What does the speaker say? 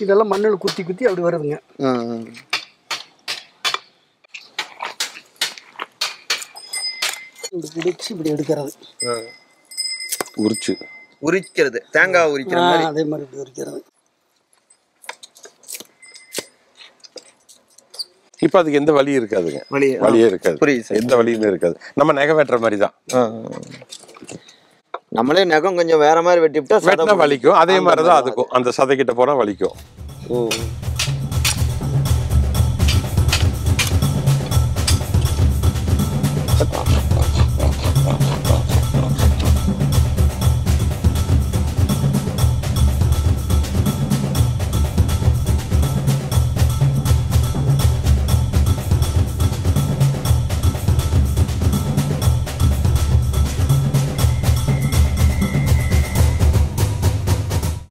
இதெல்லாம் மண்ணில் குத்தி குத்தி அப்படி வருதுங்க. இப்படி பிடிச்சி இப்படி எடுக்கிறது, உரிக்கிறது, தேங்காய் உரிக்கிற மாதிரி. அதே மாதிரி இப்படி உரிக்கிறது. இப்ப அதுக்கு எந்த வலி இருக்காதுங்க, வலியே இருக்காது. புரியுது, எந்த வலியுமே இருக்காது. நம்ம நகை வெட்டுற மாதிரி தான். நம்மளே நகம் கொஞ்சம் வேற மாதிரி வெட்டிவிட்டா வலிக்கும். அதே மாதிரிதான் அதுக்கும், அந்த சதைக்கிட்ட போனா வலிக்கும்.